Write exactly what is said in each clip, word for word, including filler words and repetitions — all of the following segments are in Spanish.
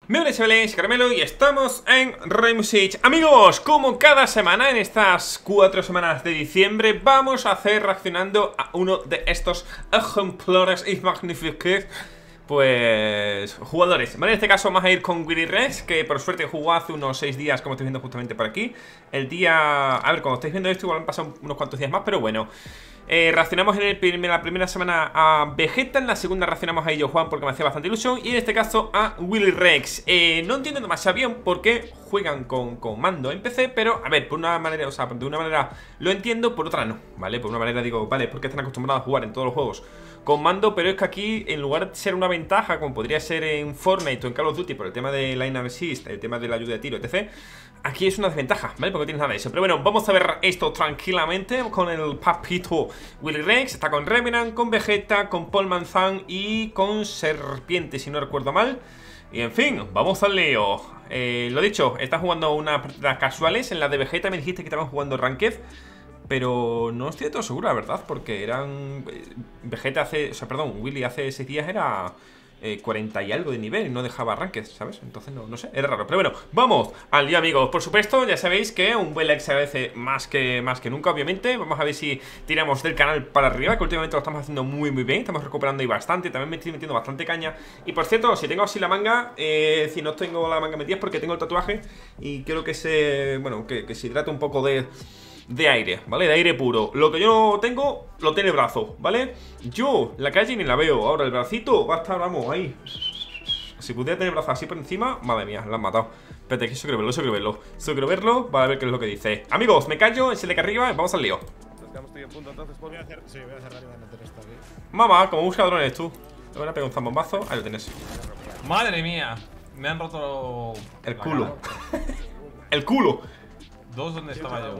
Me hola chavales, Caramelo y estamos en Rainbow Six. Amigos, como cada semana en estas cuatro semanas de diciembre, vamos a hacer reaccionando a uno de estos ejemplares y magníficos pues jugadores, ¿vale? En este caso vamos a ir con Willy Rex, que por suerte jugó hace unos seis días, como estáis viendo justamente por aquí. El día... A ver, cuando estáis viendo esto igual han pasado unos cuantos días más, pero bueno. Eh, reaccionamos en, el, en la primera semana a Vegeta, en la segunda reaccionamos a Illo Juan porque me hacía bastante ilusión, y en este caso a Willy Rex. eh, No entiendo demasiado bien por qué juegan con, con mando en P C, pero a ver, por una manera, o sea, de una manera lo entiendo, por otra no, ¿vale? Por una manera digo, vale, porque están acostumbrados a jugar en todos los juegos con mando, pero es que aquí, en lugar de ser una ventaja, como podría ser en Fortnite o en Call of Duty, por el tema de Line Assist, el tema de la ayuda de tiro, etcétera, aquí es una desventaja, ¿vale? Porque no tienes nada de eso. Pero bueno, vamos a ver esto tranquilamente con el papito Willy Rex. Está con Revenant, con Vegeta, con Paul Manzan y con Serpiente, si no recuerdo mal. Y en fin, vamos al lío. eh, Lo dicho, estás jugando unas partidas casuales. En la de Vegeta me dijiste que estaban jugando Ranked, pero no estoy de todo seguro, la verdad, porque eran... Vegeta hace... O sea, perdón, Willy hace seis días era... Eh, cuarenta y algo de nivel y no dejaba ranked, ¿sabes? Entonces no, no sé, era raro. Pero bueno, vamos al día, amigos. Por supuesto, ya sabéis que un buen like se agradece más que, más que nunca, obviamente. Vamos a ver si tiramos del canal para arriba, que últimamente lo estamos haciendo muy muy bien. Estamos recuperando ahí bastante, también me estoy metiendo bastante caña. Y por cierto, si tengo así la manga, eh, si no tengo la manga metida es porque tengo el tatuaje y quiero que se... Bueno, que, que se hidrate un poco de... de aire, ¿vale? De aire puro. Lo que yo no tengo, lo tiene el brazo, ¿vale? Yo, la calle ni la veo. Ahora el bracito va a estar, vamos, ahí. Si pudiera tener el brazo así por encima, madre mía, la han matado. Espérate, que eso quiero verlo, eso quiero verlo. Eso quiero verlo, para ver qué es lo que dice. Amigos, me callo, es el de acá arriba, vamos al lío. Voy a hacer, sí, voy a cerrar y voy a meter esto aquí. Mamá, como busca drones tú. Le voy a pegar un zambombazo, ahí lo tienes. Madre mía, me han roto el culo. El culo. Dos donde estaba yo.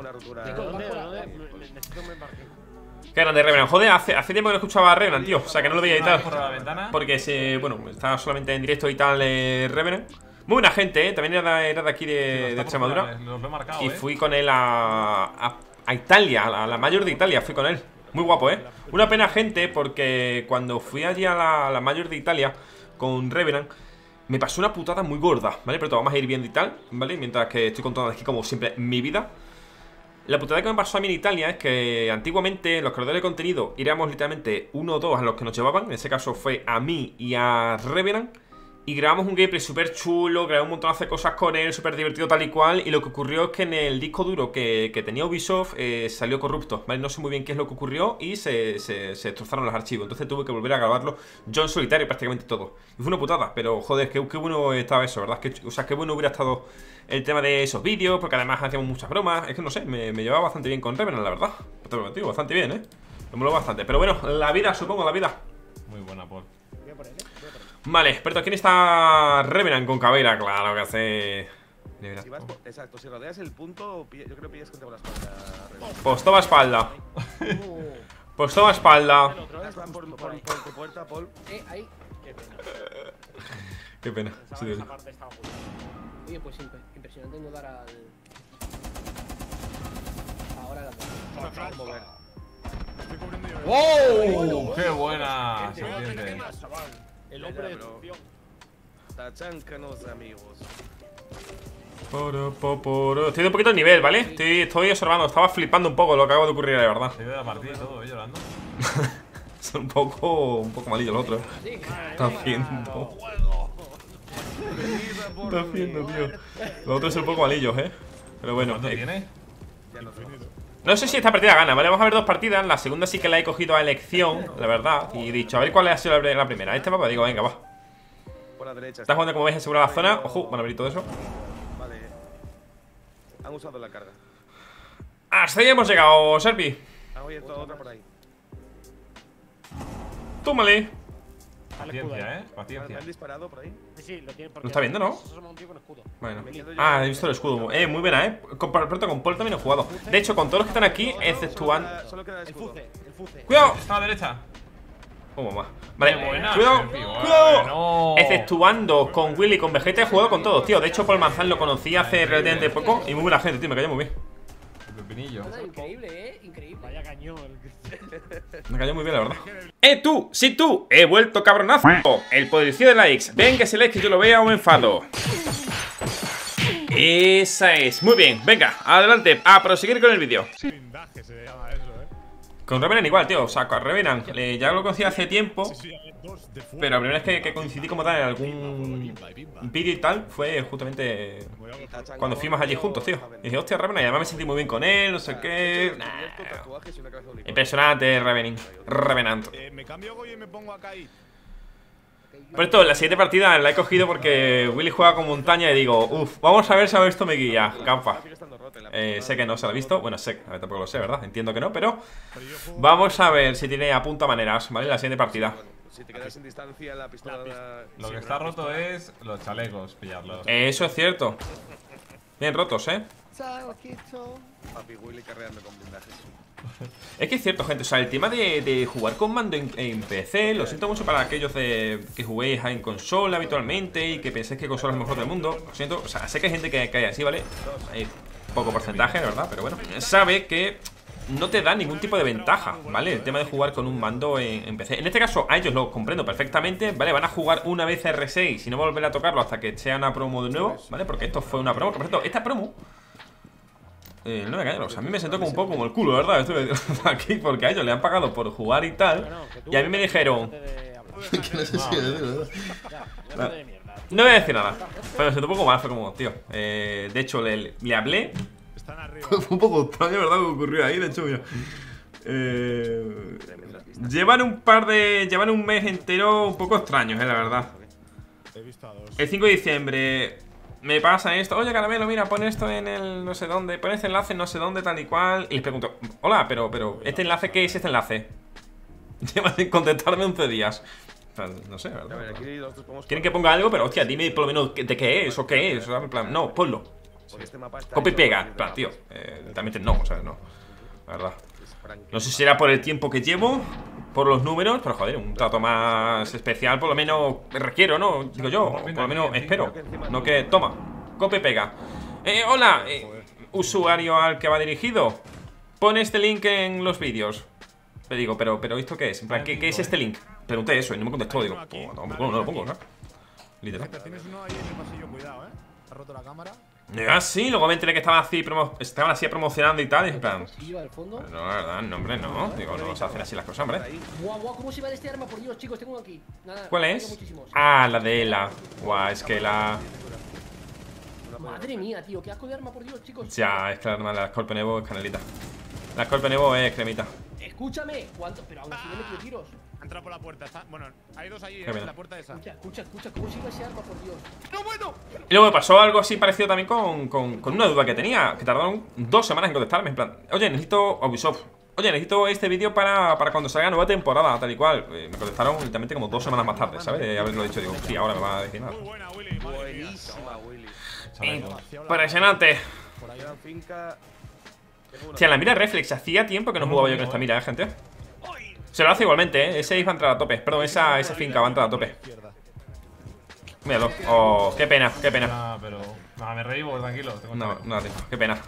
Qué grande Revenant. Joder, hace, hace tiempo que no escuchaba a Revenant, tío. O sea, que no lo veía y tal. Por la ventana. Porque se, bueno, estaba solamente en directo y tal, eh, Revenant. Muy buena gente, eh. También era de, era de aquí de, de Extremadura. Los lo he marcado, Y eh. fui con él a, a, a Italia, a la, a la mayor de Italia. Fui con él. Muy guapo, eh. Una pena, gente, porque cuando fui allí a la, a la mayor de Italia con Revenant, me pasó una putada muy gorda, ¿vale? Pero todo vamos a ir viendo y tal, ¿vale? Mientras que estoy contando aquí, como siempre, mi vida. La putada que me pasó a mí en Italia es que antiguamente en los creadores de contenido éramos literalmente uno o dos a los que nos llevaban. En ese caso fue a mí y a Revenant. Y grabamos un gameplay súper chulo, grabamos un montón de cosas con él, súper divertido tal y cual. Y lo que ocurrió es que en el disco duro que, que tenía Ubisoft eh, salió corrupto, ¿vale? No sé muy bien qué es lo que ocurrió y se, se, se destrozaron los archivos. Entonces tuve que volver a grabarlo yo en solitario prácticamente todo. Y fue una putada, pero joder, qué, qué bueno estaba eso, ¿verdad? Que, o sea, qué bueno hubiera estado el tema de esos vídeos, porque además hacíamos muchas bromas. Es que no sé, me, me llevaba bastante bien con Revenant, la verdad. Te lo digo, bastante bien, ¿eh? Me moló bastante. Pero bueno, la vida, supongo, la vida. Muy buena, Paul. Vale, pero ¿quién está? Revenant con Caveira, claro que hace. Si vas por, exacto, si rodeas el punto, yo creo que pillas contra la espalda. Pues toma espalda. Pues toma espalda. Van por, por, por tu puerta, Paul. Eh, ahí. Qué pena. Qué pena. Sí, Esa parte estaba muy bien. Oye, pues imp impresionante no dar al. Ahora la tengo. Estoy cubriendo yo. ¡Wow! ¡Qué buena! Serpiente. El hombre de destrucción. Tachancanos, amigos. Poro, po, poro. Estoy de un poquito de nivel, ¿vale? Estoy, estoy observando, estaba flipando un poco lo que acaba de ocurrir, de verdad. Se de la partida y todo, ¿eh? Llorando. Son un poco, un poco malillos los otros. Está haciendo. Está haciendo, tío. Los otros son un poco malillos, ¿eh? Pero bueno. ¿Cuánto eh, tiene? No sé si esta partida gana, ¿vale? Vamos a ver dos partidas. La segunda sí que la he cogido a elección, la verdad. Y he dicho, a ver cuál ha sido la, la primera. Este mapa, digo, venga, va. Por la derecha. Estás jugando, como veis, asegura la zona. Ojo, van a abrir todo eso. Vale. Han usado la carga. Hasta ahí hemos llegado, Serpi. Han abierto otra por ahí. Túmale. Paciencia, eh. ¿Me Paciencia. han disparado por ahí? Sí, sí, lo tiene porque. Lo está viendo, ¿no? Eso es un tío con escudo. Bueno. Ah, he visto el escudo. Eh, muy buena, eh. Con, pronto con Paul también he jugado. De hecho, con todos los que están aquí, exceptuando. Solo queda el El escudo. fuce, el fuce. ¡Cuidado! Está a la derecha. Oh, mamá. Vale, Qué buena, cuidado, Serpi, bueno. cuidado. Exceptuando con Willy y con Vegeta, he jugado con todos, tío. De hecho, Paul Manzan lo conocí hace relativamente poco. Y muy buena gente, tío. Me cayó muy bien. pinillo. Nada, increíble, eh, increíble. Vaya cañón. Me cayó muy bien, la verdad. ¡Eh, tú! ¡Sí, tú! ¡He vuelto, cabronazo! El policía de likes. Venga, ese like que yo lo vea o me enfado. Esa es. Muy bien, venga, adelante. A proseguir con el vídeo. Blindaje se llama eso, eh. Con Revenant igual, tío. O sea, con Revenant eh, ya lo conocí hace tiempo. Sí, sí, hay dos de fuego. Pero la primera vez que, que coincidí como tal en algún vídeo y tal fue justamente cuando fuimos allí juntos, tío. Y dije, hostia, Revenant. Y además me sentí muy bien con él, no sé qué. Nah. Impresionante, Revenant. Revenant. Eh, me cambio Goyo y me pongo a Kai. Por esto, la siguiente partida la he cogido porque Willy juega con montaña y digo, uff, vamos a ver si a ver esto me guía. Campa. Eh, sé que no se lo ha visto. Bueno, sé, a ver, tampoco lo sé, ¿verdad? Entiendo que no, pero vamos a ver si tiene apunta maneras, ¿vale? La siguiente partida. Si te quedas en distancia, la pistola. Lo que está roto es los chalecos, pillarlos. Eso es cierto. Bien rotos, ¿eh? Papi Willy carreando con blindajes. Es que es cierto, gente, o sea, el tema de, de jugar con mando en, en P C, lo siento mucho para aquellos de, que juguéis en consola habitualmente y que penséis que consola es lo mejor del mundo. Lo siento, o sea, sé que hay gente que cae así, ¿vale? Hay poco porcentaje, la verdad, pero bueno. Sabe que no te da ningún tipo de ventaja, ¿vale? El tema de jugar con un mando en, en P C. En este caso, a ellos lo comprendo perfectamente, ¿vale? Van a jugar una vez R seis y no volver a tocarlo hasta que sea una promo de nuevo, ¿vale? Porque esto fue una promo, que por cierto, esta promo... Eh, no me engañaron, o sea, a mí me sentó como un poco como el culo, ¿verdad? Estuve aquí porque a ellos le han pagado por jugar y tal. Y a mí me dijeron... Que no sé si decirlo, ¿no? No voy a decir nada, pero me sentó un poco mal, fue como, tío. Eh, de hecho, le, le hablé. Están arriba. Fue un poco extraño, ¿verdad? Lo que ocurrió ahí, de hecho, mira. Eh, llevan un par de... Llevan un mes entero un poco extraños, eh, la verdad. He visto a dos. El cinco de diciembre me pasa esto. Oye, Caramelo, mira, pon esto en el no sé dónde. Pon este enlace en no sé dónde, tal y cual. Y les pregunto, hola, pero, pero ¿este enlace qué es este enlace? Llevan sin contestarme once días. O sea, no sé, ¿verdad? A ver, aquí nosotros podemos. Quieren que ponga algo, pero hostia, dime por lo menos de qué es o qué es. O sea, en plan, no, ponlo. Porque este mapa está Copy y hecho pega, con en plan, tío. blindajes. Eh, literalmente no, o sea, no. La verdad. Es Frank. No sé si será por el tiempo que llevo, por los números, pero joder, un trato más especial por lo menos requiero, ¿no? Digo yo, o por lo menos espero. No que, toma, copia y pega. Eh, hola, eh, usuario al que va dirigido. Pon este link en los vídeos. Le digo, pero, pero ¿esto qué es? En plan, ¿qué, qué es este link? Pregunté eso y no me contestó, digo, oh, no, no, no lo pongo, ¿no? Literal. Gente, tienes uno ahí en el pasillo, cuidado, eh. Ha roto la cámara. Ah, sí, luego me enteré que estaban así, promo estaban así promocionando y tal, y en plan... ¿Iba al fondo? No, la verdad, no, hombre, no. Digo, no se hacen así las cosas, hombre. Guau, guau, ¿cómo se va de este arma? Por Dios, chicos, tengo uno aquí. Nada, ¿Cuál tengo es? muchísimos. Ah, la de la. Guau, es que la... Madre mía, tío, qué asco de arma, por Dios, chicos. Ya, es que la arma de la Scorpion Evo es canelita. La Scorpion Evo es cremita. Escúchame, ¿cuánto? Pero aún así le he metido tiros. Ha entrado por la puerta. Está... Bueno, hay dos allí, Qué eh. pena. La puerta esa. Escucha, escucha, escucha, ¿cómo se iba ese arma, por Dios? ¡No, bueno! Y luego me pasó algo así parecido también con, con, con una duda que tenía, que tardaron dos semanas en contestarme. En plan, oye, necesito Ubisoft. Oye, necesito este vídeo para, para cuando salga nueva temporada, tal y cual. Eh, me contestaron literalmente como dos semanas más tarde, ¿sabes? De haberlo dicho, digo, sí, ahora me va a decir nada. Muy buena, Willy. Madre mía. Buenísima, Willy. Chalecos. Impresionante. Por ahí. Gran finca. Tengo una- Hostia, la mira reflex, hacía tiempo que no jugaba yo con esta mira, eh, gente. Se lo hace igualmente, eh. Ese va a entrar a tope. Perdón, esa, esa finca va a entrar a tope. Izquierda. Míralo. Oh, qué pena, qué pena. Ah, pero. No, me reíbo, tranquilo. Tengo No, chaleco. no, tío, qué pena.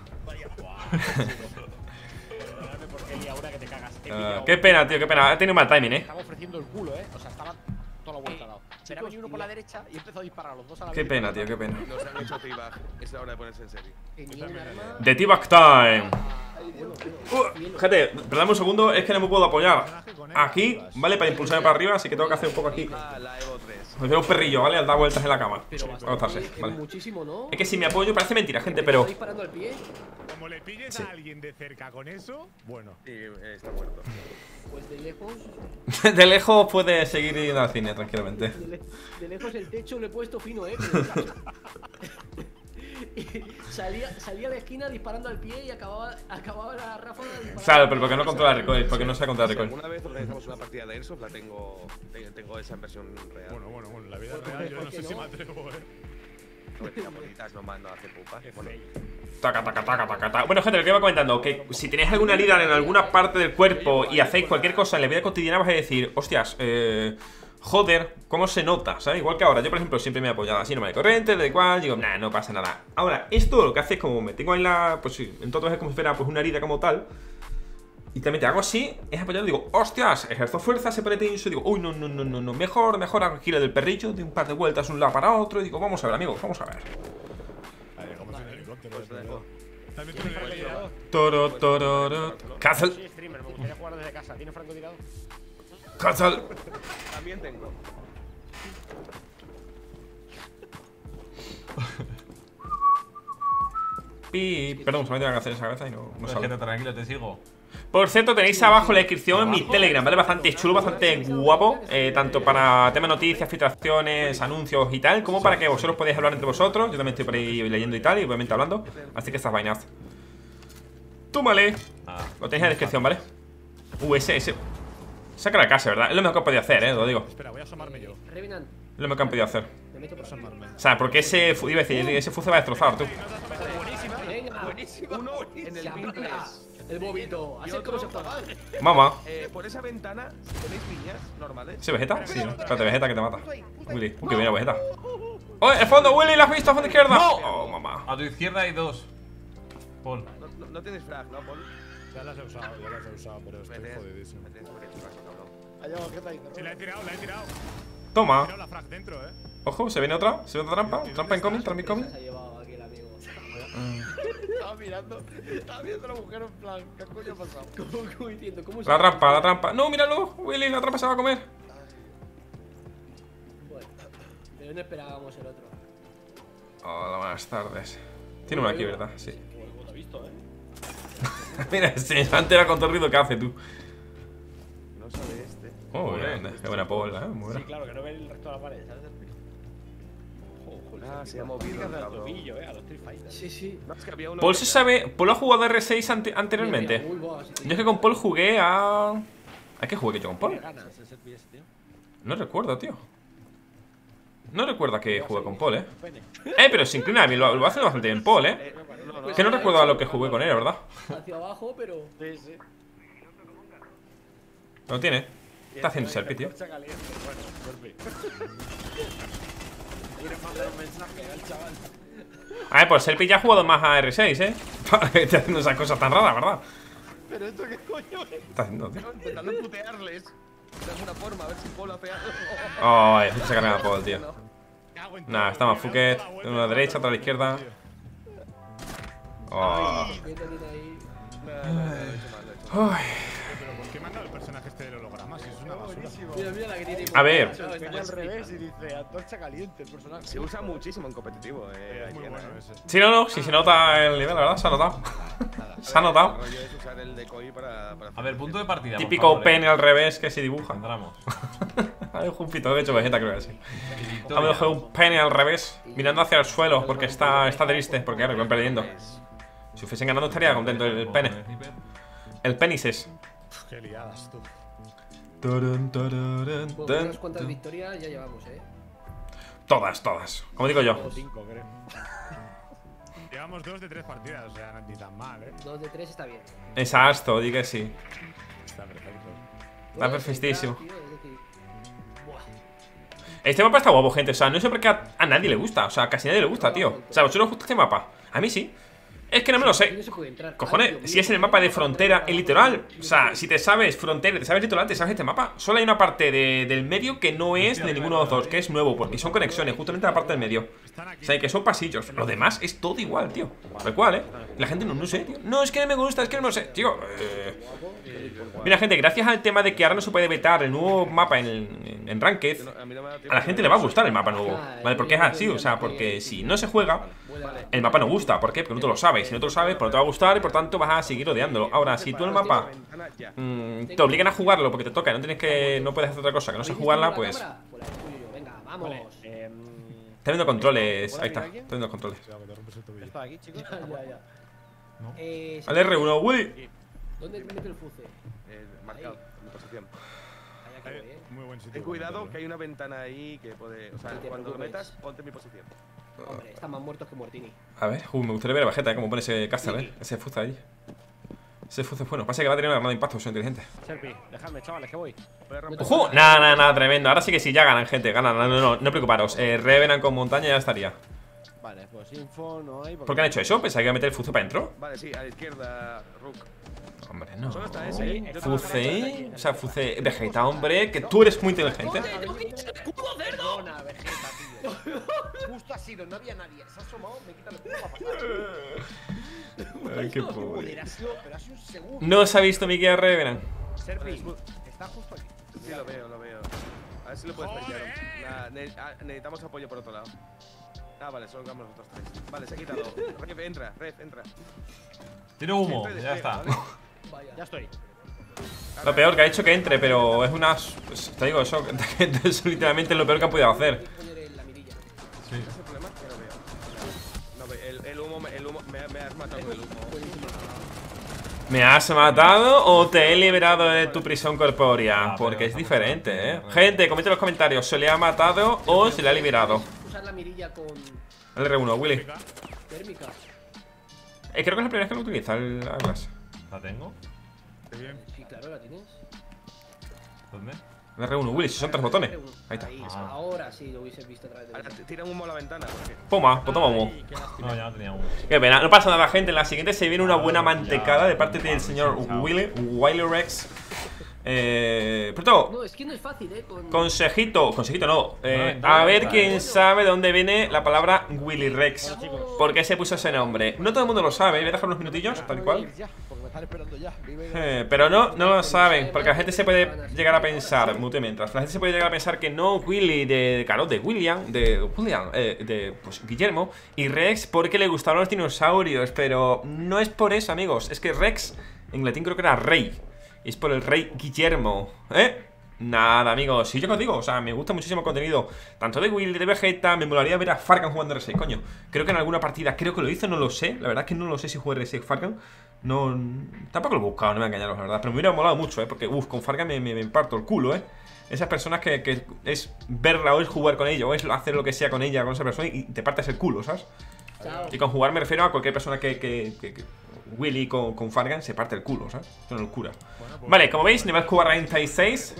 ¿Por qué liadura que te cagas? He Ah, pillado qué pena, tío, qué pena. Ha tenido mal timing, eh. Estaba ofreciendo el culo, eh. O sea, estaba toda la vuelta dado. Pero ha venido uno por la derecha y empezó a disparar a los dos a la vez. Qué pena, tío, qué pena. Nos han hecho teabag. Es la hora de ponerse en serio. Tenía un arma. The T-Back Time. Bueno, Uh, gente, perdadme un segundo, es que no me puedo apoyar aquí, ¿vale? Para impulsarme para arriba, así que tengo que hacer un poco aquí. Ah, la Evo tres. Me veo un perrillo, ¿vale? Al dar vueltas en la cama. pero Para bastante, acostarse, es vale. muchísimo, ¿no? Es que si me apoyo parece mentira, gente, ¿Está pero... disparando al pie? Como le pilles Sí. a alguien de cerca con eso, bueno. Sí, eh, está muerto. Pues de lejos, De lejos puede seguir yendo al cine tranquilamente. de, le- de lejos el techo le he puesto fino, eh. Y salía, salía de esquina disparando al pie y acababa, acababa la ráfaga disparando. Claro, pero porque no controla el recoil, porque no sabe controlar el Si recoil. alguna vez organizamos una partida de Airsoft, la tengo. te- Tengo esa en versión real. Bueno, bueno, bueno. La vida ¿Por qué- real yo por no qué sé si no? me atrevo, eh. No me tiran bolitas, no mando a hacer pupas. Bueno, Taca, taca, taca, taca, taca. Bueno, gente, lo que iba comentando, que si tenéis alguna herida en alguna parte del cuerpo y hacéis cualquier cosa en la vida cotidiana, vais a decir, hostias, eh, joder, cómo se nota, ¿sabes? Igual que ahora, yo por ejemplo siempre me he apoyado así, normal y corriente, de igual, digo, nah, no pasa nada. Ahora, esto lo que hace es como me tengo en la, pues sí, en todo es como si fuera pues una herida como tal. Y también te hago así, es apoyado, digo, hostias, ejerzo fuerza, se pone tenso, digo, uy, no, no, no, no, no, mejor, mejor hago el giro del perrillo, de un par de vueltas de un lado para otro, y digo, vamos a ver, amigos, vamos a ver. Vale, como si un helicóptero. Pues te dejo. También tiene francotirador. Toro, toro, Castle, Sí, streamer, me gustaría jugar desde casa. ¿Tiene francotirador? Castle. También tengo. Y, perdón, se me tengo que hacer esa cabeza y no, no Pues sale. quédate tranquilo, te sigo. Por cierto, tenéis abajo en la descripción mi Telegram, ¿vale? Bastante chulo, bastante guapo, eh, tanto para temas noticias, filtraciones, anuncios y tal, como para que vosotros podáis hablar entre vosotros. Yo también estoy por ahí leyendo y tal, y obviamente hablando. Así que estas vainas. Túmale. Ah, Lo tenéis en la descripción, ¿vale? Uh, ese, ese. Saca la casa, ¿verdad? Es lo mejor que he podido hacer, ¿eh? Lo digo. Espera, voy a asomarme yo. Revenant, Es lo mejor que han podido hacer. me meto por Asomarme. O sea, porque ese, fu- iba a decir, ese fuce va a destrozar, tú. Venga, Buenísimo. Uno en se el apaga Pinterest. el bobito. Así es como se apaga. Mamá. Eh, por esa ventana, si tenéis piñas normales. ¿Ese Vegeta? Sí, ¿no? Espérate, Vegeta que te mata. Willy. Uy, que viene Vegeta. ¡Oh, el fondo, Willy! ¿Lo has visto? ¡Fondo izquierda! ¡Oh, mamá! a tu izquierda hay dos. Paul. No, no, no tienes frag, ¿no, Paul? Ya las he usado, ya las he usado, pero estoy Vete, jodidísimo. vete, sobre el frag, cabrón. Sí, la he tirado, la he tirado. He Toma. tirado la frag dentro, eh. Ojo, se viene otra. Se viene otra trampa. Trampa incoming, trampa incoming. Se ha llevado aquí el amigo. Estaba mirando, estaba viendo a la mujer en plan, ¿qué coño ha pasado? ¿Cómo, cómo diciendo? ¿Cómo se La trampa, la trampa. No, míralo, Willy, la trampa se va a comer. Bueno, pero no esperábamos el otro. Hola, buenas tardes. Tiene una aquí, ¿verdad? Sí. Pues lo he visto, ¿eh? Mira, se se ha enterado con todo el ruido que hace, tú. No sabe este. Oh, grande. Qué buena polla, ¿eh? Muy Sí, buena. claro, que no ve el resto de la pared, ¿sabes? Ah, se ha movido el al cabrón. tobillo, eh, a los Street Fighter. Sí, sí. No, es que había uno Paul que- se sabe. Paul ha jugado R seis ante- anteriormente. Mira, mira, uy, va, sí, Yo es que con Paul jugué a. ¿A qué jugué yo con Paul? Ganas ese set P S, tío. No recuerdo, tío. No recuerdo a qué jugué con Paul, eh. Pene. Eh, pero se inclina bien, lo, lo hace bastante bien Paul, eh. Eh, no, no, Es que no recuerdo a lo que jugué con él, ¿verdad? hacia abajo, pero. Sí, sí. No lo tiene. Está haciendo selfie, tío. Está caliente, bueno, selfie. Quieres mandar un mensaje al chaval. A ver, pues Selfie ya ha jugado más a R seis, eh. Está haciendo esas cosas tan raras, ¿verdad? Pero esto qué coño es. ¿Qué está haciendo, tío? intentando putearles de alguna forma, a ver si Paul hace algo. Ay, se carga a Paul, tío. Cago en Nada, todo, está más tío, Fuket. me ha dado Uno toda a la vuelta derecha, otro a la por izquierda. tío. Oh. ¿Qué tiene ahí? No, no, no, lo he hecho mal, lo he hecho mal. Ay. Pero ¿por qué me han dado el personaje este del holograma? Si es una basura. Mira, mira la que tiene. A ver. Claro, está Enseña al más revés y dice, antorcha caliente el personaje. Se usa muchísimo en competitivo, eh. Es muy aquí, bueno ¿eh? ese. Sí, no, no, si se nota el nivel, la verdad, se ha notado. Se ha notado. El rollo es usar el decoy para, para A ver, punto de partida. por Típico favor, eh. pene al revés que se dibuja. Entramos. A ver, un pito de hecho Vegeta, creo que sí. Y A victoria. lo mejor un pene al revés, mirando hacia el suelo, porque está, está triste, porque ahora van perdiendo. Si fuesen ganando estaría contento el pene. El penises. Uf, qué liadas, tú. Turun, tururun, Pues tun, unas cuantas tun. victorias ya llevamos, eh. Todas, todas. Como digo yo. O cinco, creo. Llevamos dos de tres partidas, o sea, no- ni tan mal, eh. Dos de tres está bien. Exacto, di que sí. Está perfecto. Está perfectísimo. Tío, es decir, buah. Este mapa está guapo, gente. O sea, no sé por qué a, a nadie le gusta. O sea, casi a nadie le gusta, tío. O sea, ¿a vosotros os gusta este mapa? A mí sí. Es que no me lo Aquí sé. no se puede entrar. Ay, Cojones, Dios si mío, es en el mapa de frontera, el litoral. O sea, si te sabes frontera, te sabes litoral, te sabes este mapa. Solo hay una parte de- del medio que no es de ninguno de los dos, que es nuevo, porque son conexiones, justamente la parte del medio. Están aquí. O sea, que son pasillos. Lo demás es todo igual, tío. Tal cual, ¿eh? La gente no, no sé, tío. No, es que no me gusta, es que no me sé. Tío, eh... Mira, gente, gracias al tema de que ahora no se puede vetar el nuevo mapa en, en, en Ranked, A mí no me da tiempo a la gente le va a gustar el mapa nuevo. ¿Vale? Porque es así, o sea, porque si no se juega, el mapa no gusta. ¿Por qué? Porque no te lo sabes. Si no te lo sabes, pues no te va a gustar y por tanto vas a seguir odiándolo. Ahora, si tú el mapa mm, te obligan a jugarlo porque te toca y no tienes que. No puedes hacer otra cosa que no sé ¿Habéis jugarla, visto la pues. cámara? Pues la destruyo yo. Venga, vamos. Vale, eh. Está viendo controles. Ahí está, está viendo controles. Cuidado, que te rompes el tobillo. ¿Está aquí, chicos? Ya, ya, ya. No. Eh, Al R uno, Willy. ¿Dónde meto el fuce? Eh, marcado, en mi posición. Allá que voy, Eh, eh. muy buen sitio. Ten para cuidado meterlo, que hay una ventana ahí que puede. O sea, No te cuando lo preocupes. metas, ponte en mi posición. Hombre, están más muertos que Muertini. A ver, uh, me gustaría ver a Vegeta, ¿eh? Cómo pone ese caster, ¿eh? Ese fusta ahí. Ese fuce es bueno. Pasa que va a tener una armada de impacto, soy inteligente. Serpi, dejadme, chavales, que voy. ¡Ojo! Nada, nada, nada, tremendo. Ahora sí que sí, ya ganan, gente. Ganan, no, no, no, no preocuparos. Eh, Revenant con montaña ya estaría. Vale, pues info no hay. ¿Por qué han hecho eso? Pensaba que iba a meter el fuce para adentro. Vale, sí, a la izquierda, Rook. Hombre, no. Solo está ese, ¿eh? Fuce. O sea, Fuce. Vegeta, hombre. Que tú eres muy inteligente. Perdona, Vegeta, tío. Justo ha sido, no había nadie. Se ha asomado, me quita el escudo para pasar. Ay, qué pobre. Joder, ha sido, pero ha sido un segundo. No se ha visto mi guía Revenant. Serpi, está justo aquí. Sí, lo veo, lo veo. A ver si lo puedes pelear. Nah, ne ah, necesitamos apoyo por otro lado. Ah, vale, solo quedamos nosotros tres. Vale, se ha quitado. Ref, entra, Ref, entra. Tiene humo, Siempre ya de- está. ¿vale? Vaya. Ya estoy. Lo peor que ha hecho que entre, pero es una. Pues, te digo, eso, eso literalmente es lo peor que ha podido hacer. Hay que poner en la mirilla. Sí. ¿Ese es el problema? Que no veo. No veo. El, el humo, me- el humo me, me has matado con el humo. ¿Me has matado o te he liberado de tu prisión corpórea? Ah, Porque pero es estamos diferente, hablando, ¿eh? bueno. Gente, comenta en los comentarios. ¿Se le ha matado o se le ha liberado? Usar la mirilla con El R uno, Willy. térmica. Eh, creo que es la primera vez que lo utiliza el Atlas. ¿La tengo? Sí, claro, la tienes. ¿Dónde? El R uno, Willy, si son tres botones. Ahí está. Ahí, Ah. ahora sí lo hubiese visto a través de Ahora, la t- tira humo a la ventana. Porque... Puma, pues toma humo. No, ya no tenía humo. Qué pena, no pasa nada, gente. En la siguiente se viene una buena mantecada de parte del señor Willy, Wiley Rex. Eh. Pero No, es que no es fácil, eh. Con... consejito, consejito no. Eh, Bueno, a ver vale. quién sabe de dónde viene la palabra Willy Rex. ¿Por qué se puso ese nombre? No todo el mundo lo sabe. Voy a dejar unos minutillos, tal cual. Ya, porque me están esperando ya. Vive- Eh, pero no, no lo saben, porque la gente se puede llegar a pensar, mute mientras, la gente se puede llegar a pensar que no Willy de, claro, de William, de William, eh, de pues, Guillermo y Rex porque le gustaban los dinosaurios, pero no es por eso, amigos, es que Rex en latín creo que era rey, y es por el rey Guillermo, ¿eh? Nada, amigos, sí, yo os digo, o sea, me gusta muchísimo el contenido, tanto de Willy, de Vegeta, me molaría ver a Fargan jugando R seis, coño. Creo que en alguna partida, creo que lo hizo, no lo sé, la verdad es que no lo sé si juega R seis Fargan. No, tampoco lo he buscado, no me voy a engañaros, la verdad, pero me hubiera molado mucho, eh, porque, uff, con Fargan me, me, me parto el culo, eh. Esas personas que, que es verla o es jugar con ella, o es hacer lo que sea con ella, con esa persona, y te partes el culo, ¿sabes? Chao. Y con jugar me refiero a cualquier persona que, que, que, que Willy con, con Fargan se parte el culo, ¿sabes? Es una locura. Vale, como veis, nivel cuarenta y seis.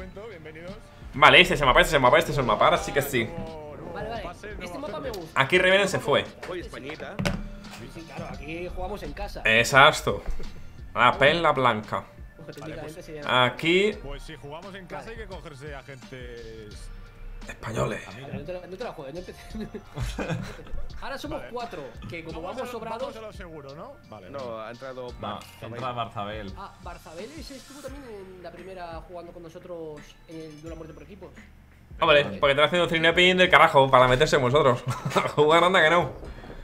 Vale, este es el mapa, este es el mapa, este es el mapa, ahora sí que sí. Vale, vale. Este mapa me gusta. Aquí Revenant se fue. Oye, Españita. Sí, claro, aquí jugamos en casa. Exacto. La perla blanca. Ojo, técnicamente sería- Aquí, Pues si jugamos en casa hay que cogerse agentes. españoles. Vale, no, te la, no te la juegues, no empecé. Ahora somos cuatro, que como Vamos, vamos a, sobrados. vamos a lo seguro, ¿no? Vale. No, ha entrado. No, Bar- entra Barzabel. Ah, Barzabeles estuvo también en la primera jugando con nosotros en el Duelo a Muerte por equipos. Hombre, porque te haciendo trinepin del carajo para meterse en vosotros. Jugar, anda que no.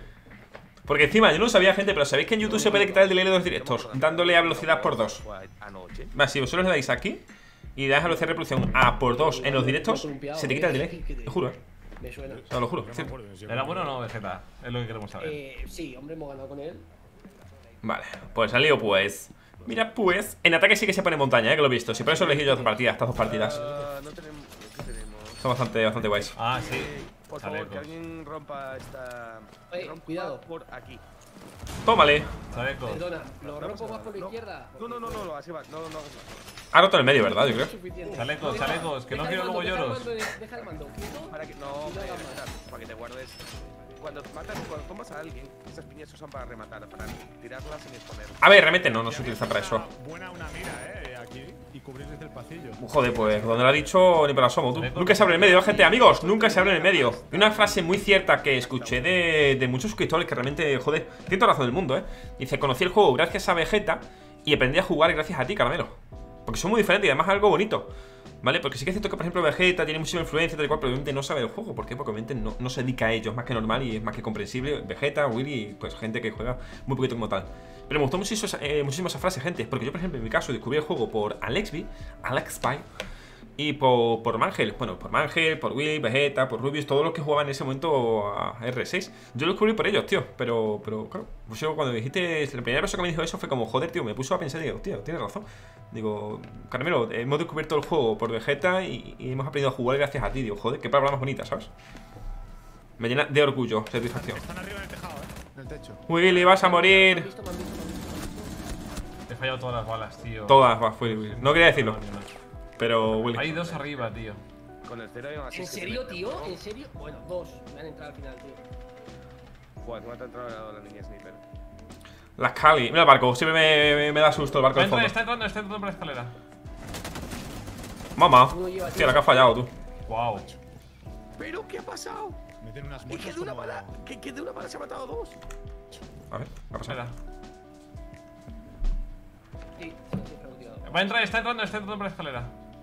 Porque encima, yo no sabía, gente, pero ¿sabéis que en YouTube se puede quitar el delay de los directos? Dándole a velocidad por dos. Anoche. Va, si vosotros le dais aquí y dais a velocidad de reproducción a por dos en los directos, se te quita el delay. Te juro, eh. Me suena. O sea, lo juro. No me cierto. acuerdo, sí, ¿Era bueno o no, Vegeta? Es lo que queremos saber. Eh, sí, hombre, hemos ganado con él. Vale, pues salido pues. Mira, pues. En ataque sí que se pone montaña, eh, que lo he visto. Si por eso he elegido dos partidas, estas dos partidas. Ah, no tenemos. ¿Qué tenemos? Son bastante, bastante guays. Ah, sí. Eh, por favor, Chaleco. que alguien rompa esta. Oye, rompa cuidado. por aquí. Tómale. Chaleco. Perdona, lo rompo más por la No. izquierda. No, no, no, no, no, así va. No, no, no. Ha roto en el medio, ¿verdad? Yo creo. Suficiente. Chalecos, Deja- chalecos, que no deja el quiero mando, luego deja el lloros. mando, Deja el mando, quieto. Para que. No, Y no para, hagas más. para que te guardes. Cuando matas, cuando tomas a alguien, esas piñas se usan para rematar, para tirarlas sin exponer. A ver, remete no, no se utiliza para eso. Buena una mira, eh, aquí. Y cubrir desde el pasillo. Joder, pues donde lo ha dicho ni para asomo, tú. Nunca se abre en el medio, gente, amigos. Nunca se abre en el medio. Y una frase muy cierta que escuché de, de muchos suscriptores que realmente, joder, tiene toda razón del mundo, eh. Dice: conocí el juego gracias a Vegeta y aprendí a jugar gracias a ti, Caramelo. Porque son muy diferentes y además algo bonito. ¿Vale? Porque sí que es cierto que, por ejemplo, Vegeta tiene muchísima influencia, tal y cual, pero obviamente no sabe el juego. ¿Por qué? Porque obviamente no, no se dedica a ello, es más que normal y es más que comprensible. Vegeta, Willy, pues gente que juega muy poquito como tal. Pero me gustó muchísimo, eh, muchísimo esa frase, gente. Porque yo, por ejemplo, en mi caso, descubrí el juego por Alexby, Alexby, y por, por Mangel. Bueno, por Mangel, por Willy, Vegeta, por Rubius, todos los que jugaban en ese momento a R seis. Yo lo descubrí por ellos, tío. Pero, pero claro, pues yo cuando dijiste, la primera persona que me dijo eso fue como, joder, tío, me puso a pensar y digo, tío, tienes razón. Digo, Caramelo, hemos descubierto el juego por Vegeta y, y hemos aprendido a jugar gracias a ti. Digo, joder, qué palabra más bonita, ¿sabes? Me llena de orgullo, satisfacción. Están arriba en el tejado, eh. En el techo. Willy, vas a Me han morir. visto, me han visto, me han visto, me han visto. He fallado todas las balas, tío. Todas, va, fue Willy. No quería decirlo, No, ni una. pero Willy. Hay dos arriba, tío. Con el cero hay más. ¿En serio, tío? ¿En serio? Bueno, dos me han entrado al final, tío. Buah, que me ha entrado la niña sniper. Las Cali. Mira el barco, siempre me, me, me da susto el barco de Entra, fondo. está entrando, está entrando por la escalera. Mamá. Uno lleva Hostia, la que has fallado tú. Wow. ¿Pero qué ha pasado? Meten unas ¿Y motos que de una como- bala? ¿Que, que de una bala se ha matado a dos? A ver, ¿qué ha pasado? Espera. Sí, sí, sí, francotirador. Va a entrar, está entrando, está entrando por la escalera.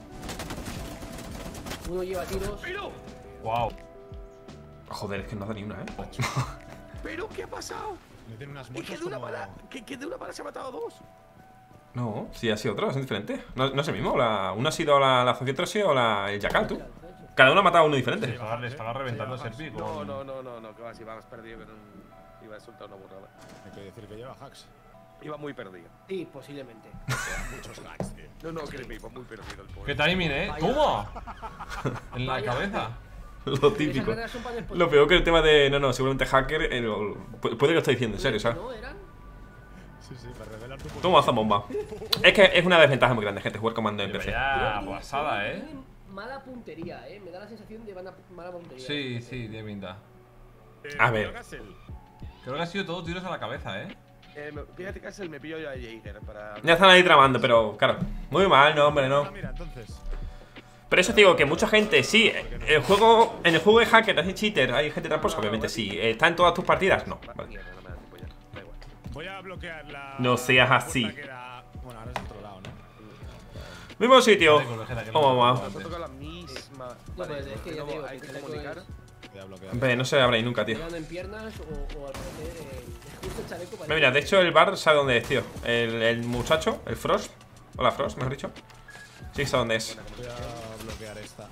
Uno lleva tiros. ¿Pero? Wow. Joder, es que no da ni una, eh. ¿Pero qué ha pasado? Meten unas ¿Y motos que de una como- bala? ¿Que, que de una bala se ha matado a dos? No, sí, ha sido otro, es diferente. No, no es el mismo. La, uno ha sido la, la Zocietro o la, el Jackal, tú. Cada uno ha matado a uno diferente. Le estaba, le estaba reventando Serpi No, con... no, no, no, no, que va, si ibas perdido con un... Iba a soltar una burrada. Hay que decir que lleva hacks. Iba muy perdido. Sí, posiblemente. Muchos hacks, tío. No, no, que iba muy perdido el ¿Qué pobre. timing, eh? Vaya. ¿Cómo? En la Vaya. cabeza. Lo Esas típico. carreras son para después. Lo peor que el tema de. No, no, seguramente hacker. eh, lo- pu- puede que lo esté diciendo, en serio, ¿sabes? ¿No eran? Sí, sí, para revelar tu Toma esa bomba. Es que es una desventaja muy grande, gente, jugar comando en Pero P C. ya, Creo que pasada, tienen- eh. tienen Mala puntería, eh. Me da la sensación de mala, mala puntería. Sí, sí, tiene pinta. Eh, A ver. creo que es el- Creo que ha sido todo tiros a la cabeza, eh. Eh, me- fíjate que Castle me pillo yo a Jaeger para... Ya están ahí tramando, pero claro. Muy mal, no, hombre, Ah, no. mira, entonces. Pero eso te digo que mucha gente, sí. El juego. En el juego de hacker, hay cheater, hay gente tramposa, obviamente sí. ¿Está en todas tus partidas? No. Va, Vale. mierda, no me da tiempo ya. Da igual. Voy a bloquear la. No seas la así. puerta que era- Bueno, ahora es otro lado, ¿no? Mismo sitio. Vale, con la jeta que Vamos, le- vamos. Nos ha tocado la misma... No, Vale, pues es que ya luego te digo hay que que el comunicar. chaleco Voy a bloquear. Hombre, no se abre ahí nunca, tío. Pegando en piernas o, o al parecer. Eh, justo el chaleco Mira, parece- mira, de hecho el bar sabe dónde es, tío. El, el muchacho, el Frost. Hola, Frost, mejor dicho. Sí, sabe dónde es. Voy a bloquear esta.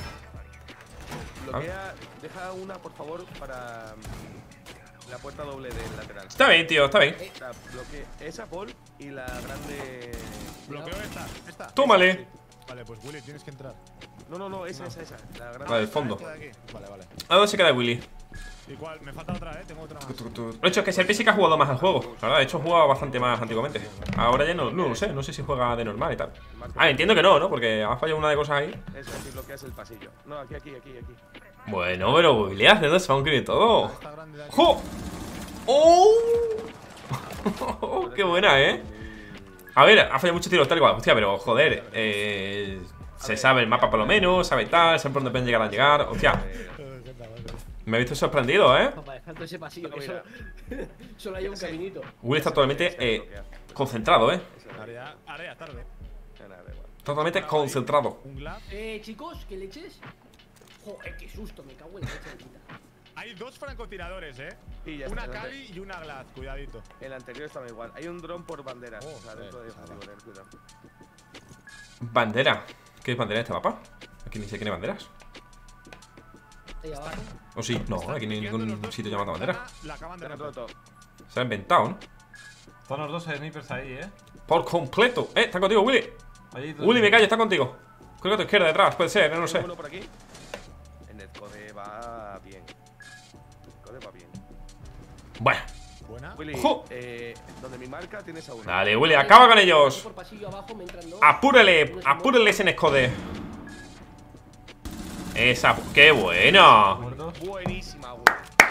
Bloquea... Deja una, por favor, para... mm, la puerta doble del lateral. Está bien, tío, está bien. O sea, bloquea esa Paul y la grande... Bloqueo esta. Esta. Tómale. Vale, pues Willy, tienes que entrar. No, no, no, esa, esa, esa. La grande... La del fondo. Esta de aquí. Vale, vale. ¿A dónde se queda Willy? Igual, me falta otra, eh. Tengo otra más. De hecho, es que Serpi sí que ha jugado más al juego. La verdad, de hecho, jugaba bastante más antiguamente. Ahora ya no, no lo sé, no sé si juega de normal y tal. Ah, entiendo que no, ¿no? Porque ha fallado una de cosas ahí. Eso, si bloqueas el pasillo. No, aquí, aquí, aquí, aquí. Bueno, pero Willy haciendo sound y todo. Esta grande de aquí. ¡Jo! ¡Oh! ¡Qué buena, eh! A ver, ha fallado muchos tiros tal igual. Hostia, pero joder. Eh, se sabe el mapa por lo menos, sabe tal, sabe por dónde pueden llegar a llegar. Hostia, me he visto sorprendido, eh. Papá, falta ese pasillo. No, Que solo, mira. solo hay un caminito. Willy está totalmente eh, concentrado, eh. Ahora ya, ahora ya tarde. Ya nada, da igual. Totalmente concentrado. Un glad. Eh, chicos, ¿qué leches? Joder, qué susto, me cago en la leche quita. Hay dos francotiradores, eh. Y ya Una está. Cali y una glad. Cuidadito. El anterior estaba igual. Hay un dron por bandera. Oh, o sea, dentro de joder, objetivo, ten cuidado. Bandera. ¿Qué es bandera en este mapa? Aquí ni sé quién hay banderas. Ahí abajo. ¿O sí? No, Están aquí no hay limpiando los ningún dos sitio y llamado la bandera. ventana La acaban de Deja romper. todo, todo. Se ha inventado, ¿no? Están los dos snipers ahí, eh. Por completo. Eh, está contigo, Willy. Ahí dos- Willy, me callo, está contigo. Creo que a tu izquierda, detrás, puede ser, no lo sé. Uno por aquí. El Netcode va bien. Netcode va bien. Bueno, Buena. Willy, ¡Jo! eh, donde mi marca tienes a uno. dale, Willy, acaba con ellos. Por pasillo abajo me entran dos. Apúrele, apúrele ese Nescode. Esa, qué buena. Muertos. Buenísima, güey.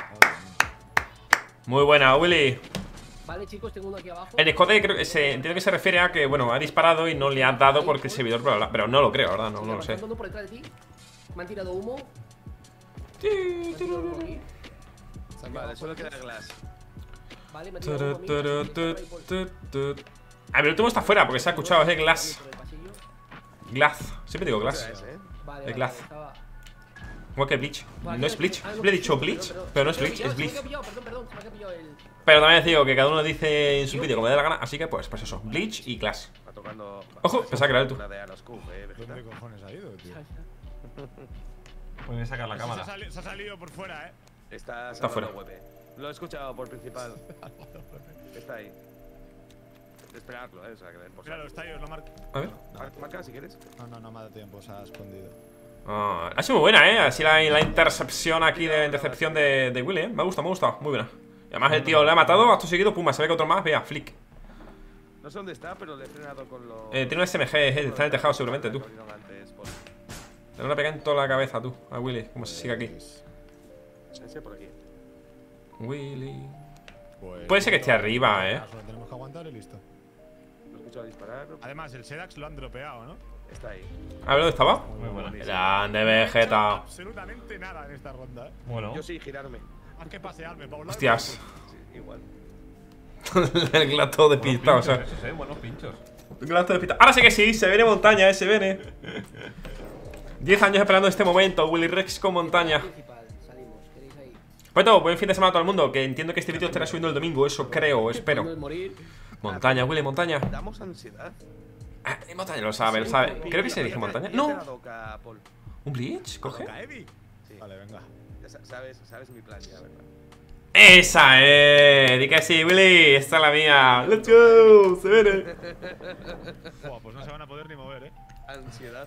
Muy buena, Willy. Vale, chicos, tengo uno aquí abajo. El Nescode creo que se, entiendo que se refiere a que, bueno, ha disparado y no le ha dado porque el servidor, bla, bla, pero no lo creo, ¿verdad? No, no lo sé. Avanzando por detrás de ti. Me han tirado humo. Me han tirado humo aquí. Vale, solo queda Glass. Vale, me han tirado humo a mí. Por ahí, por- Ah, pero el último está fuera porque se ha escuchado ese Glass. por el pasillo. Glass, siempre digo Glass. Era ese, ¿eh? Vale, El vale, Glass. estaba- Igual que Bleach. Vale, No es Bleach. ah, no, Siempre he dicho perdón, Bleach, perdón. pero no es Se me ha Bleach, pillado, es Bleach. Se me ha pillado, perdón, perdón, se me ha pillado el. Pero también os digo que cada uno dice en su vídeo como le dé la gana, así que pues, pues eso, Bleach y Glass. Va tocando. Ojo, va- pensaba que era él, tú. Una de Anoscoop, eh, Vegeta. ¿Dónde cojones ha ido, tío? Voy a sacar la Se ha, cámara. sali- se ha salido por fuera, eh. Está, Está salvando fuera. web. Lo he escuchado por principal. Está ahí. Esperarlo, eh. O sea, que den por Míralo, saco. está ahí, os lo marco. A ver. Mar- Marca si quieres. No, no, no me ha dado tiempo, se ha escondido. Ah, ha sido muy buena, eh. Así la, la intercepción aquí de intercepción de, de Willy, eh. Me gusta, me gusta, muy buena. Y además el tío le ha matado, acto seguido, puma, se ve que otro más, vea, flick. No sé dónde está, pero le he frenado con los. Eh, tiene un S M G, eh, está en el tejado seguramente, tú. Antes, por... Te van a pegar en toda la cabeza, tú, a Willy, como se sigue aquí. Ese por aquí. Willy. Pues, Puede ser que esté arriba, eh. Solo tenemos que aguantar y listo. Lo he escuchado disparar. Además, el Sedax lo han dropeado, ¿no? Está ahí. A ver, ¿dónde estaba? Muy buena. Grande Vegeta. Absolutamente nada en esta ronda, ¿eh? Bueno. Yo sí, girarme. Más que pasearme, para un lado. Hostias. Sí, igual. El glato de Buenos pista, o pinchos sea. esos, eh, buenos pinchos. El glato de pista. Ahora sí que sí, se viene montaña, eh, se viene. Diez años esperando este momento, Willy Rex con montaña. Principal, salimos, ¿queréis ahí? Pues todo, buen fin de semana a todo el mundo. Que entiendo que este vídeo estará subiendo el domingo, eso creo, espero. Podemos morir. Montaña, Willy, montaña. Damos ansiedad. Ah, y montaña lo sabe, lo sabe. Creo que se dice montaña. Píllate la No, doca, Paul. un Bleach, coge. ¿Toca Eddie? Sí. Vale, venga. Ya sa- sabes, sabes mi plan ya, ¿verdad? Esa, eh. Di que sí, Willy, esta es la mía. Let's go, se viene. Buah, pues no se van a poder ni mover, ¿eh? Ansiedad.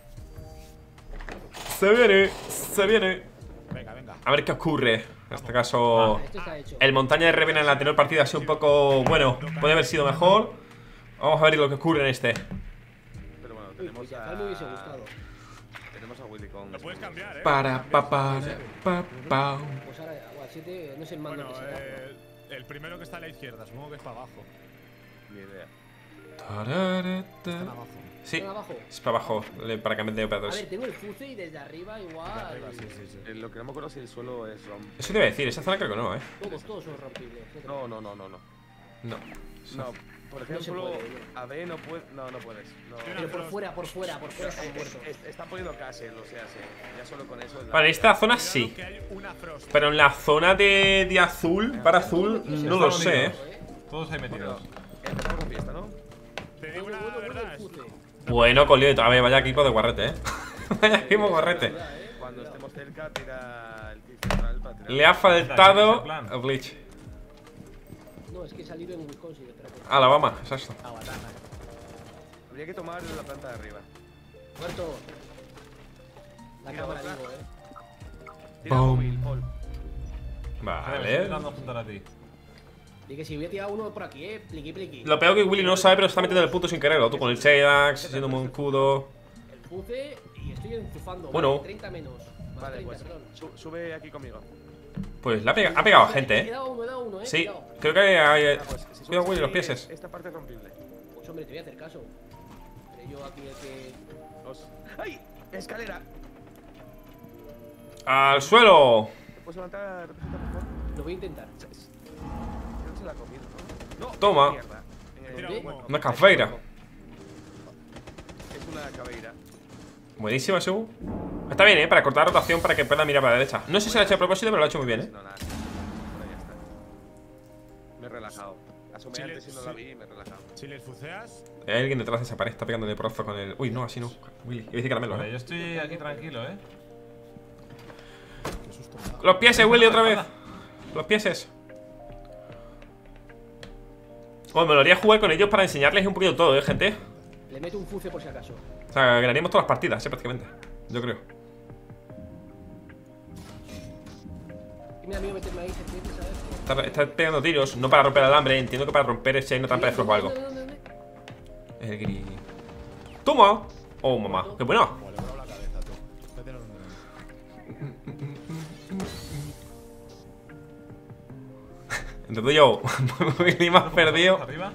Se viene, se viene. Venga, venga. A ver qué ocurre. En este caso, Esto está hecho. el montaña de Reven en la anterior partida ha sido un poco, bueno, puede haber sido mejor. Vamos a ver lo que ocurre en este. Pero bueno, Uy, tenemos pues ya a. me hubiese gustado. Tenemos a Willy con. Lo puedes cambiar, ¿eh? Para, pa, pa, pa, pa. Pues ahora, a siete, no sé el mando Bueno, que será. eh, el primero que está a la izquierda, supongo que es para abajo. Ni idea. Están abajo. Sí, ¿Están abajo? es para abajo, le- para cambiar de A operadores. ver, tengo el fuce y desde arriba igual. Arriba, sí, sí, sí. Eh, Lo que no me acuerdo si el suelo es rom. Eso te iba a decir, esa zona creo que no, eh. Todos, todos son rompibles. No, no, no, no, no. No. No, por se ejemplo, puede, A B no puede. No, no puedes. No. Pero por fuera, por fuera, por fuera están muertos. Es- es- Están poniendo castle, o sea, sí. Ya solo con eso. es la- Vale, esta zona Cuidado sí. que hay una frost. Pero en la zona de, de azul, para azul, no lo sé, eh. Todos ahí Bueno, metidos. empezamos la fiesta, ¿no? Te digo Bueno, una bueno, bueno, verdad. el fuce. Bueno, Colio, a ver, vaya equipo de guarrete, eh. Vaya equipo guarrete. Cuando estemos cerca, tira el kit central para tirar. Le ha faltado a Bleach. No, es que he salido en Wisconsin. espera, que- Alabama, exacto. Habría que tomar la planta de arriba. Muerto. La Tira cámara, otra. digo, eh. Tira Bom. móvil, Paul. Estoy Vale. intentando apuntar a ti. Y que si voy a tirar uno por aquí, eh. Pliqui, pliqui. Lo peor que Willy no sabe, pero se está metiendo el punto sin quererlo. Tú con el Sedax, siendo un escudo. El fuce y estoy enchufando. Bueno. Vale, treinta menos. Más Vale, treinta, pues perdón. su- sube aquí conmigo. Pues la ha pegado, ha pegado a gente, He eh. dado uno, he dado uno, eh. Sí, Cuidado. creo que hay. Ah, pues, si subes Cuidado, Willy, los aquí, pieses. Esta parte es rompible. Pues hombre, te voy a hacer caso. Pero yo aquí el que. Dos. ¡Ay! Escalera. ¡Al suelo! ¿Te puedes levantar, representa, por favor? Lo voy a intentar. Creo que se la ha comido, ¿no? No, Toma. mierda. En el- Tira ¿Qué? humo. Una cafeira. Es una cabeira. Buenísimo, Sebu. Está bien, eh, para cortar rotación para que pueda mirar para la derecha. No sé si lo ha hecho a propósito, pero lo ha hecho muy bien, eh. No, nada. Ahora ya está. Me he relajado. Asomé Sí, antes y no la sí. vi y me he relajado. Si les fuceas, Hay alguien detrás de esa pared, está pegando de prozo con el. Uy, no, así no. Willy, iba a decir caramelo, Vale, eh. yo estoy aquí tranquilo, eh. qué susto me da. Los pieses, Willy, otra vez. Los pieses. Bueno, me lo haría jugar con ellos para enseñarles un poquito todo, eh, gente. Le meto un fuce por si acaso. O sea, ganaríamos todas las partidas, eh, prácticamente. Yo creo. Y me da miedo meterme ahí, serpiente, ¿sabes? Está, está pegando tiros, no para romper el alambre. Entiendo que para romper si hay una trampa de flujo o algo. ¿Dónde, dónde, dónde? El gris. ¡Toma! Oh, mamá, qué bueno. Buah, le he volado la cabeza, tú. Mételo en un- Entonces yo, Willy, me has perdido. Arriba.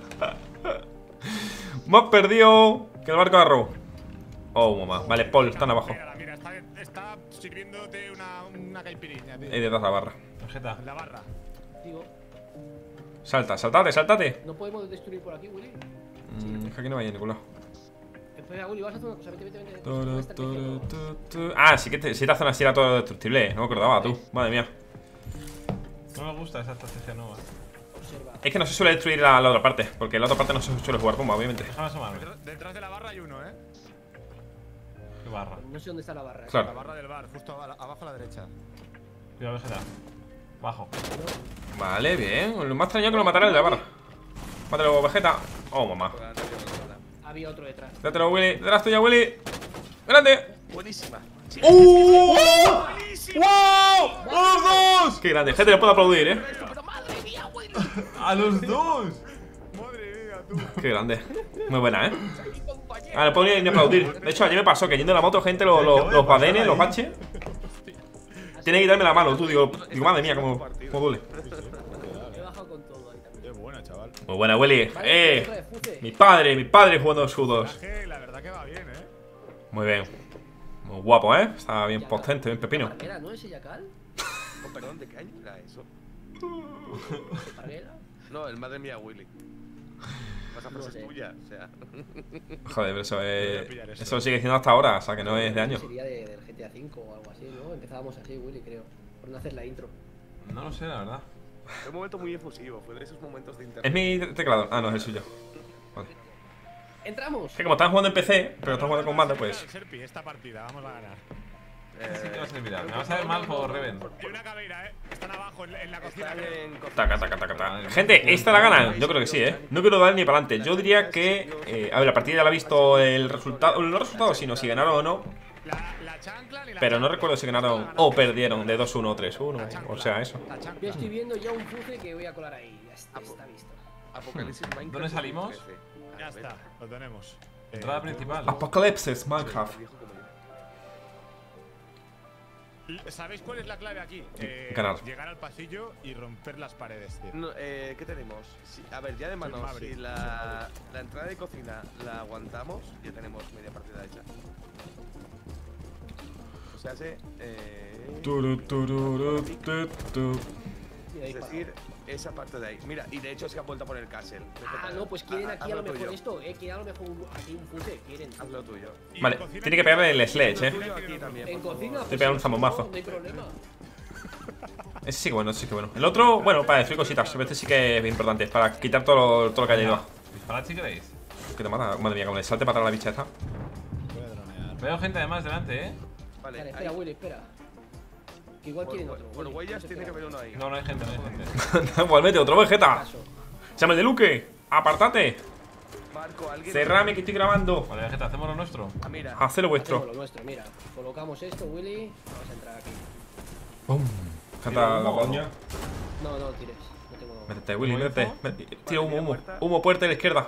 Me has perdido. Que el barco agarró. Oh, mamá. Vale, Paul, están abajo. Mira, mira, está, está sirviéndote una, una caipiriña, tío. Ahí detrás de la barra. Tarjeta. En la barra. Digo, Salta, saltate, saltate. no podemos destruir por aquí, Willy. Mm, es que aquí no vaya a ningún lado. Espera, Willy, vas a hacer una cosa. Vete, vete, vete. Turu, Una estrategia turu, nueva. tu, tu. Ah, sí que te, si esta zona sí era todo destructible, eh. No me acordaba, tú. Madre mía. No me gusta esa estrategia nueva. Observa. Es que no se suele destruir la, la otra parte. Porque la otra parte no se suele jugar bomba, obviamente. Déjame asomarme. Detrás, detrás de la barra hay uno, ¿eh? Qué barra. No sé dónde está la barra. eh. La Claro. barra del bar, justo aba- abajo a la derecha. Cuidado, Vegeta. Bajo. Vale, bien. Lo más extraño es que lo matará el de la barra. Mátalo, Vegeta. Oh, mamá. Por delante de la espalda. Había otro detrás. Dátelo, Willy. Detrás tuya, Willy. ¡Grande! Buenísima. Sí. ¡Uh! ¡Wow! ¡Los dos! ¡Qué grande! Gente, le puedo aplaudir, eh. ¡A los dos! Madre mía, Qué grande. Muy buena, ¿eh? Ah, no puedo ni aplaudir. De hecho, ayer me pasó que yendo en la moto, gente, los, los, los badenes, los baches, tiene que quitarme la mano, tú. Digo, digo madre mía, cómo, cómo duele. He bajado con todo ahí también. Qué buena, chaval. Muy buena, Willy. Vale, otra Eh, de Fuse. mi padre, mi padre jugando escudos. La verdad que va bien, eh. Muy bien. Muy guapo, ¿eh? Está bien potente, bien pepino. ¿Parguera, no? ¿Ese Yacal? Oh, perdón, ¿de qué año era eso? ¿Parguera? No, el madre mía Willy. Esa frase No sé. es tuya, o sea. Joder, pero eso Voy a es. pillar esto. Eso lo sigue diciendo hasta ahora, o sea que no es de años. Sería de, del G T A cinco o algo así, ¿no? Empezábamos así, Willy, creo. Por no hacer la intro. No lo sé, la verdad. Fue un momento muy efusivo, fue de esos momentos de internet. Es mi teclado. Ah, no, es el suyo. Vale. ¡Entramos! Que como están jugando en P C, pero están jugando con banda, pues. Serpi, esta partida, vamos a ganar. Sí que va a servir. Me va a saber mal por Reven. Hay una caveira, eh. Están abajo en, en la cocina. Están en cocina. Taca, taca, taca, taca. Gente, ¿esta la ganan? Yo creo que sí, ¿eh? No quiero dar ni para adelante. Yo diría que. Eh, a ver, la partida ya la ha visto el resultado. No el resultado, sino si ganaron o no. La, la chancla ni la Pero no chancla. recuerdo si ganaron o perdieron de dos uno o tres uno. O sea, eso. La chancla. Yo estoy viendo ya un Fuse que voy a colar ahí. Ya está, está visto. Apocalipsis Minecraft. ¿Dónde salimos? dos mil trece. Ya está, lo tenemos. Eh, Entrada principal. Apocalipsis Minecraft. Viejo como yo. ¿Sabéis cuál es la clave aquí? Eh, Ganar. Llegar al pasillo y romper las paredes, tío. No, eh, ¿qué tenemos? Sí, a ver, ya de mano, Maverick. si la, la entrada de cocina la aguantamos, ya tenemos media partida hecha. O sea, se. Eh, Turu, tururu, tu, tu. Mira, ahí es decir, esa parte de ahí. Mira, y de hecho es que han vuelto a poner castle. Ah, no, pues quieren Ha- aquí a hazlo lo mejor tuyo. esto, eh. Quieren a lo mejor un- aquí un Fuse, quieren. Haz lo tuyo. Y Vale, en cocina tiene que pegarle el sledge, eh. Tuyo aquí también, En por cocina, favor. pues, pegando un sí, zambombazo. No, no hay problema. Ese sí que bueno, ese sí que bueno. El otro, bueno, para destruir cositas. Este sí que es importante. Para quitar todo lo, todo lo que haya ido. Disparad si queréis. Que te mata, madre mía, como le salte para atrás la bicha esta. Voy a dronear. Veo gente además delante, eh. Vale, Vale, ahí. espera, Willy, espera. Que igual Por, quieren por- otro. por Willy, huellas no tiene que espera. haber uno ahí. No, no hay gente, no hay gente. Pues mete otro vegeta. Paso. Se llama el de Luque. Apartate. Marco, alguien. Cerrame que estoy grabando. Vale, gente, hacemos lo nuestro. Ah, mira. Hacedlo Hacemos vuestro. lo nuestro, mira. Colocamos esto, Willy. Vamos a entrar aquí. Pum. Canta la coña. No, no tires. No tengo. Métete, Willy, ¿Humo métete. info? Métete. Tira humo, humo. Humo, puerta a la izquierda.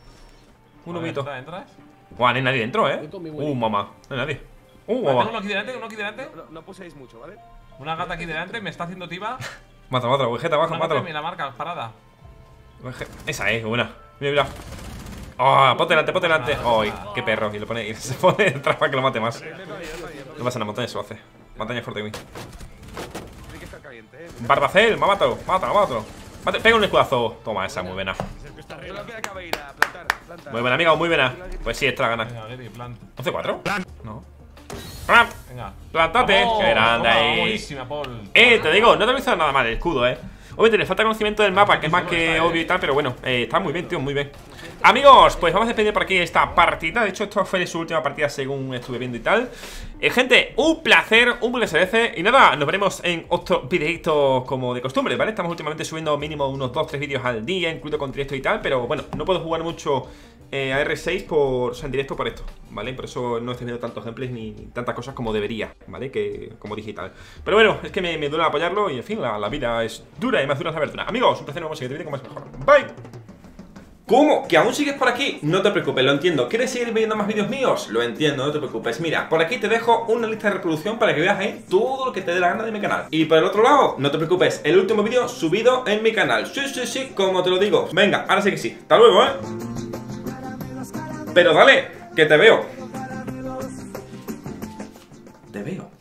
Un Vale, humito. entra, ¿entras? Buah, no hay nadie dentro, eh. Voy con mi Willy. Uh, mamá. No hay nadie. Uh, Vale, tengo uno mamá. aquí delante, uno aquí delante. No, no puséis mucho, ¿vale? Una gata aquí delante, me está haciendo tiba. Mata, mata, vegeta, baja, Una gata mátalo. y la marca, parada. Vege- Esa es, buena. Mira, mira. Oh, ponte delante, ponte delante. Ay, qué perro. Y lo pone, y se pone detrás para que lo mate más. No pasa nada, montaña se lo hace. Montaña fuerte, Win. Tiene que estar caliente, eh. Barbacel, mátalo, mátalo, mátalo. Mate, pega un escudazo. Toma, esa, muy buena. Serpi está Solo arriba. queda cabeira, plantar, plantar. Muy buena, amigo, muy buena. Pues sí, esta la gana. Venga, Gary, plant. ¿once cuatro? No. ¡Plam! Venga. ¡Plantate! ¡Vamos! ¡Qué grande Toma, ahí! buenísima, Paul. Eh, te digo, no te lo hizo nada mal el escudo, eh. Obviamente le falta conocimiento del mapa, que es más que obvio y tal, pero bueno, eh, está muy bien, tío, muy bien. Amigos, pues vamos a despedir por aquí esta partida. De hecho, esto fue su última partida según estuve viendo y tal. eh, Gente, un placer, un buen S D C. Y nada, nos veremos en otro videito como de costumbre, ¿vale? Estamos últimamente subiendo mínimo unos dos tres vídeos al día, incluido con directo y tal. Pero bueno, no puedo jugar mucho eh, a R seis por, o sea, en directo por esto, ¿vale? Por eso no estoy viendo tantos gameplays ni, ni tantas cosas como debería, ¿vale? Que como digital. Pero bueno, es que me, me duele apoyarlo y en fin, la, la vida es dura y más dura es la verdura. Amigos, un placer, nos vemos en el siguiente vídeo con más mejor. Bye. ¿Cómo? ¿Que aún sigues por aquí? No te preocupes, lo entiendo. ¿Quieres seguir viendo más vídeos míos? Lo entiendo, no te preocupes. Mira, por aquí te dejo una lista de reproducción para que veas ahí todo lo que te dé la gana de mi canal. Y por el otro lado, no te preocupes, el último vídeo subido en mi canal. Sí, sí, sí, como te lo digo. Venga, ahora sí que sí. Hasta luego, ¿eh? Pero dale, que te veo. Te veo.